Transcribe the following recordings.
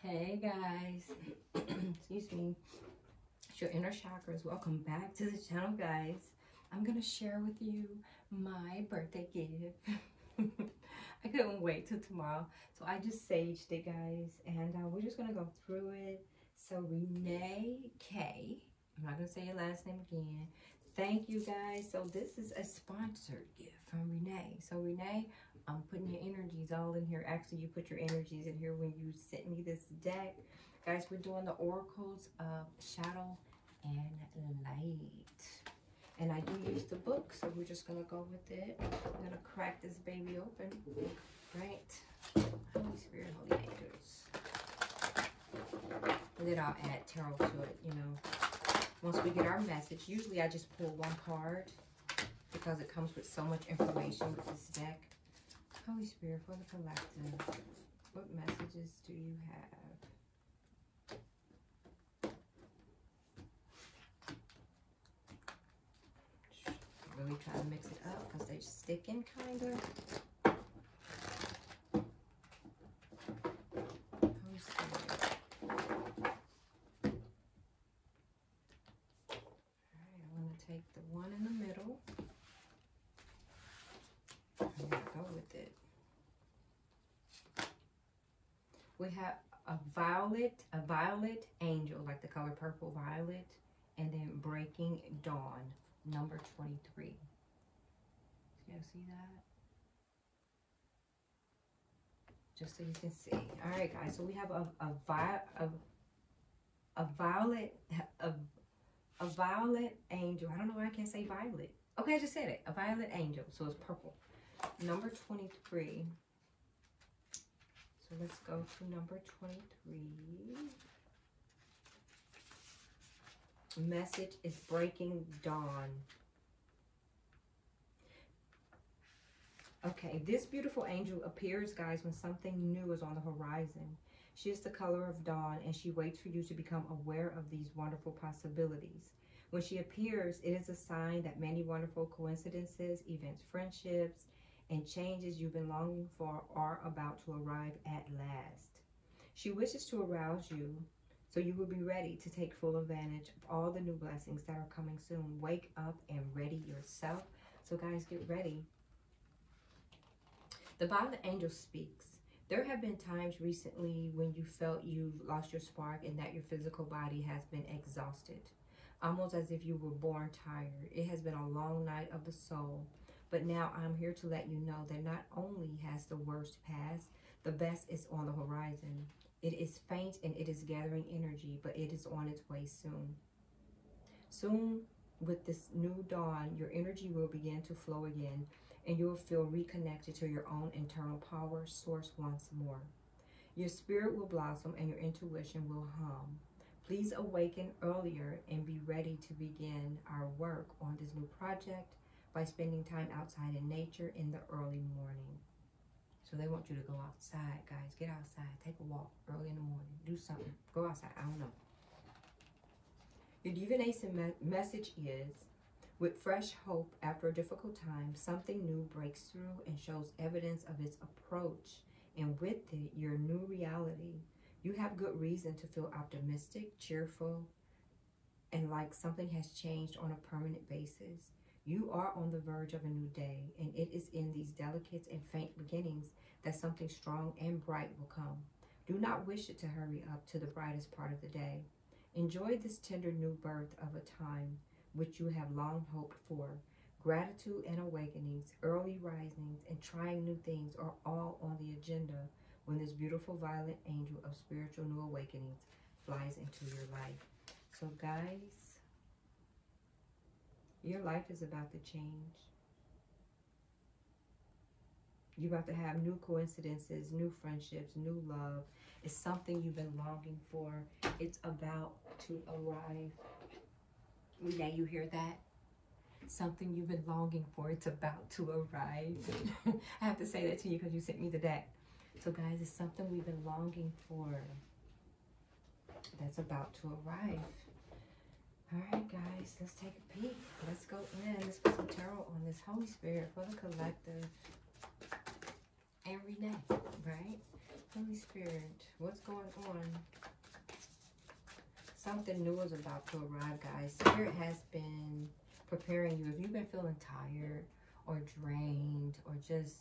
Hey guys, excuse me, it's your inner chakras. Welcome back to the channel, guys. I'm gonna share with you my birthday gift. I couldn't wait till tomorrow, so I just saged it, guys, and we're just gonna go through it. So Renee K, I'm not gonna say your last name again. Thank you, guys. So this is a sponsored gift from Renee. So Renee, I'm putting your energies all in here. Actually, you put your energies in here when you sent me this deck. Guys, we're doing the oracles of shadow and light. And I do use the book, so we're just going to go with it. I'm going to crack this baby open. Right? Holy Spirit, Holy Angels. And then I'll add tarot to it, you know. Once we get our message, usually I just pull one card because it comes with so much information with this deck. Holy Spirit, for the collective, what messages do you have? Really trying to mix it up because they're sticking, kind of. Holy Spirit. Alright, I'm going to take the one in the middle. I'm going to go with it. We have a violet angel, like the color purple violet, and then breaking dawn, number 23. You guys see that? Just so you can see. All right, guys. So we have a violet angel. I don't know why I can't say violet. Okay, I just said it. A violet angel. So it's purple. Number 23. So let's go to number 23. Message is breaking dawn. Okay, this beautiful angel appears, guys, when something new is on the horizon. She is the color of dawn, and she waits for you to become aware of these wonderful possibilities. When she appears, it is a sign that many wonderful coincidences, events, friendships, and changes you've been longing for are about to arrive at last. She wishes to arouse you so you will be ready to take full advantage of all the new blessings that are coming soon. Wake up and ready yourself. So guys, get ready. The violet angel speaks. There have been times recently when you felt you've lost your spark and that your physical body has been exhausted, almost as if you were born tired. It has been a long night of the soul. But now I'm here to let you know that not only has the worst passed, the best is on the horizon. It is faint and it is gathering energy, but it is on its way soon. Soon, with this new dawn, your energy will begin to flow again, and you will feel reconnected to your own internal power source once more. Your spirit will blossom and your intuition will hum. Please awaken earlier and be ready to begin our work on this new project by spending time outside in nature in the early morning. So they want you to go outside, guys. Get outside. Take a walk early in the morning. Do something. Go outside. I don't know. Your divination message is, with fresh hope after a difficult time, something new breaks through and shows evidence of its approach. And with it, your new reality. You have good reason to feel optimistic, cheerful, and like something has changed on a permanent basis. You are on the verge of a new day, and it is in these delicate and faint beginnings that something strong and bright will come. Do not wish it to hurry up to the brightest part of the day. Enjoy this tender new birth of a time which you have long hoped for. Gratitude and awakenings, early risings, and trying new things are all on the agenda when this beautiful violet angel of spiritual new awakenings flies into your life. So guys, your life is about to change. You're about to have new coincidences, new friendships, new love. It's something you've been longing for. It's about to arrive. Renee, you hear that? Something you've been longing for. It's about to arrive. I have to say that to you because you sent me the deck. So guys, it's something we've been longing for that's about to arrive. All right, guys, let's take a peek. Let's go in. Let's put some tarot on this. Holy Spirit for the collective. And Renee, right? Holy Spirit, what's going on? Something new is about to arrive, guys. Spirit has been preparing you. If you've been feeling tired or drained or just,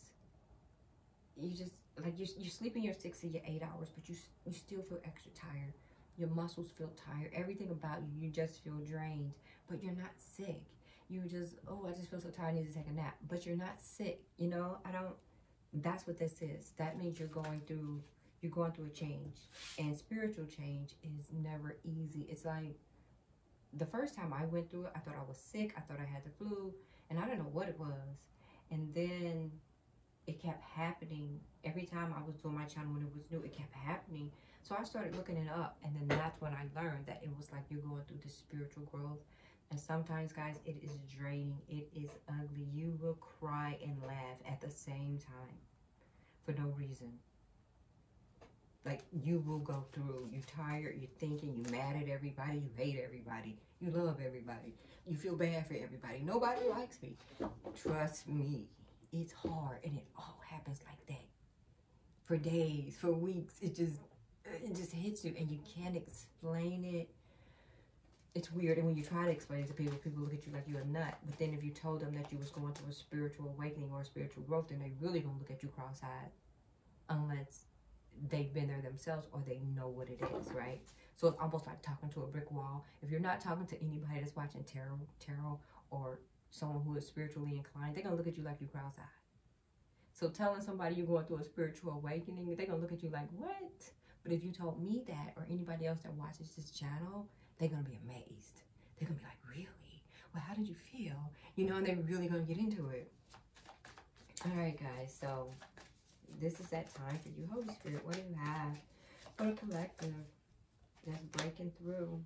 like you're sleeping your 6 to your 8 hours, but you still feel extra tired. Your muscles feel tired. Everything about you, you just feel drained, but you're not sick. You just, oh, I just feel so tired, I need to take a nap. But you're not sick, you know? That's what this is. That means you're going through a change. And spiritual change is never easy. It's like, the first time I went through it, I thought I was sick. I thought I had the flu, and I didn't know what it was. And then it kept happening. Every time I was doing my channel when it was new, it kept happening. So I started looking it up, and then that's when I learned that it was like you're going through this spiritual growth. And sometimes, guys, it is draining. It is ugly. You will cry and laugh at the same time for no reason. Like, you will go through, you're tired, you're thinking, you're mad at everybody, you hate everybody, you love everybody, you feel bad for everybody. Nobody likes me. Trust me, it's hard, and it all happens like that. For days, for weeks, it just hits you, and you can't explain it. It's weird, and when you try to explain it to people, people look at you like you're a nut. But then if you told them that you was going through a spiritual awakening or a spiritual growth, then they really gonna look at you cross-eyed, unless they've been there themselves or they know what it is, right? So it's almost like talking to a brick wall. If you're not talking to anybody that's watching tarot or someone who is spiritually inclined, they're gonna look at you like you cross-eyed. So telling somebody you're going through a spiritual awakening, they're gonna look at you like, what? But if you told me that, or anybody else that watches this channel, they're gonna be amazed. They're gonna be like, really? Well, how did you feel? You know, and they're really gonna get into it. All right, guys, so this is that time for you. Holy Spirit, what do you have for the collective that's breaking through?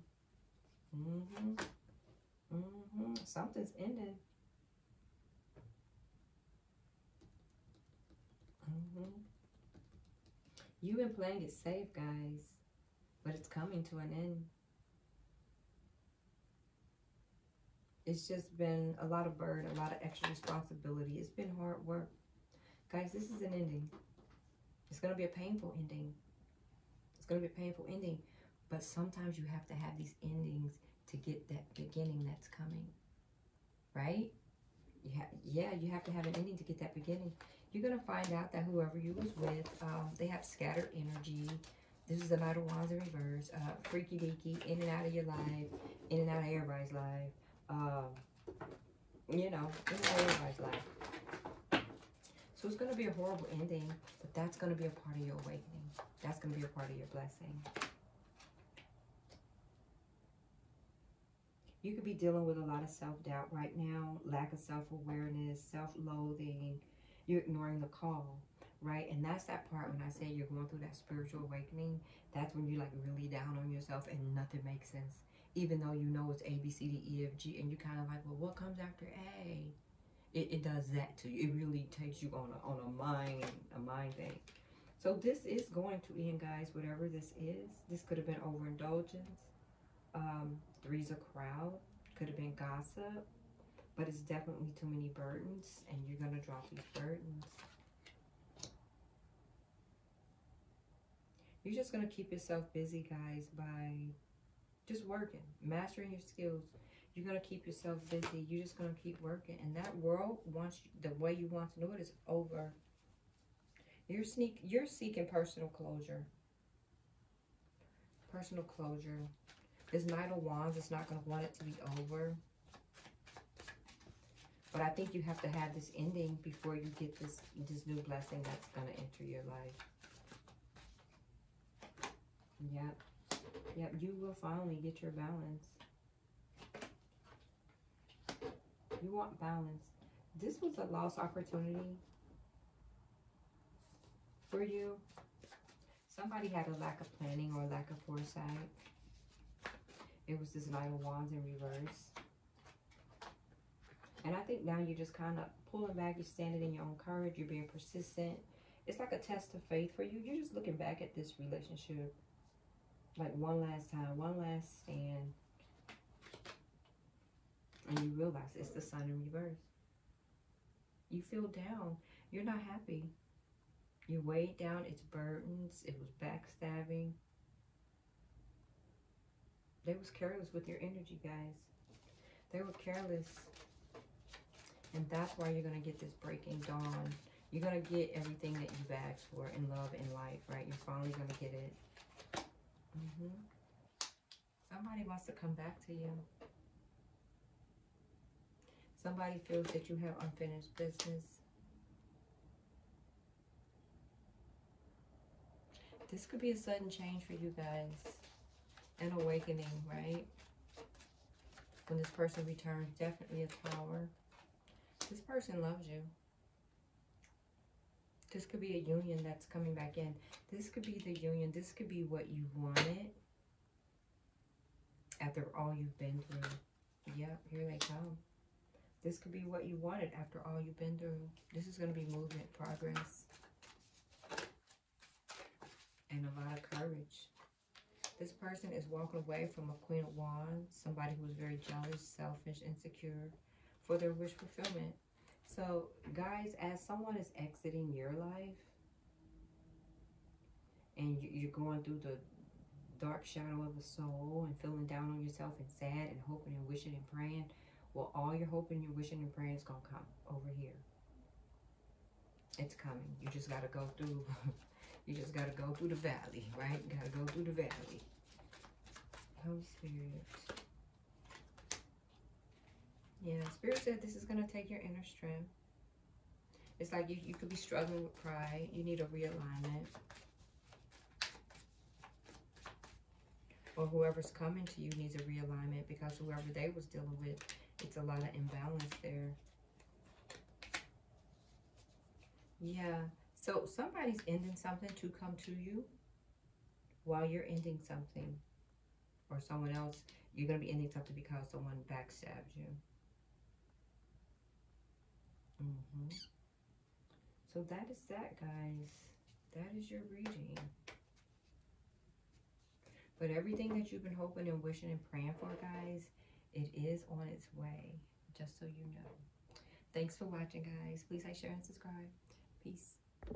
Something's ending. You've been playing it safe, guys, but it's coming to an end. It's just been a lot of burden, a lot of extra responsibility. It's been hard work. Guys, this is an ending. It's going to be a painful ending. It's going to be a painful ending. But sometimes you have to have these endings to get that beginning that's coming. Right? You have to have an ending to get that beginning. You're going to find out that whoever you was with, they have scattered energy. This is the Knight of Wands in reverse. Freaky deaky, in and out of your life, in and out of everybody's life. You know, in and out of everybody's life. So it's going to be a horrible ending, but that's going to be a part of your awakening. That's going to be a part of your blessing. You could be dealing with a lot of self-doubt right now, lack of self-awareness, self-loathing. You're ignoring the call, right? And that's that part when I say you're going through that spiritual awakening. That's when you're like really down on yourself and nothing makes sense. Even though you know it's A, B, C, D, E, F, G, and you kind of like, well, what comes after A? It does that to you. It really takes you on a mind thing. So this is going to end, guys, whatever this is. This could have been overindulgence. Three's a crowd. Could have been gossip. But it's definitely too many burdens, and you're going to drop these burdens. You're just going to keep yourself busy, guys, by just working, mastering your skills. You're going to keep yourself busy. You're just going to keep working. And that world wants you, the way you want to do it is over. You're seeking personal closure. Personal closure. This Knight of Wands is not going to want it to be over. But I think you have to have this ending before you get this new blessing that's going to enter your life. Yep, you will finally get your balance. You want balance. This was a lost opportunity for you. Somebody had a lack of planning or a lack of foresight. It was this Knight of Wands in reverse. And I think now you're just kind of pulling back. You're standing in your own courage. You're being persistent. It's like a test of faith for you. You're just looking back at this relationship like one last time, one last stand. And you realize it's the Sun in reverse. You feel down. You're not happy. You weighed down its burdens. It was backstabbing. They was careless with your energy, guys. They were careless. And that's why you're going to get this breaking dawn. You're going to get everything that you've asked for in love and life, right? You're finally going to get it. Somebody wants to come back to you. Somebody feels that you have unfinished business. This could be a sudden change for you guys. An awakening, right? When this person returns, definitely a Tower. This person loves you. This could be a union that's coming back in. This could be the union. This could be what you wanted after all you've been through. Yep, here they come. This could be what you wanted after all you've been through. This is going to be movement, progress, and a lot of courage. This person is walking away from a Queen of Wands, somebody who is very jealous, selfish, insecure, for their wish fulfillment. So, guys, as someone is exiting your life, and you're going through the dark shadow of the soul and feeling down on yourself and sad and hoping and wishing and praying, well, all your hoping, your wishing and praying is going to come over here. It's coming. You just got to go through, you just got to go through the valley, right? You got to go through the valley. Holy Spirit. Yeah, Spirit said this is going to take your inner strength. It's like you could be struggling with pride. You need a realignment. Or whoever's coming to you needs a realignment, because whoever they was dealing with, it's a lot of imbalance there. Yeah. So somebody's ending something to come to you while you're ending something. Or someone else, you're going to be ending something because someone backstabbed you. So that is that, guys. That is your reading. But everything that you've been hoping and wishing and praying for, guys, it is on its way. Just so you know. Thanks for watching, guys. Please like, share, and subscribe. Peace.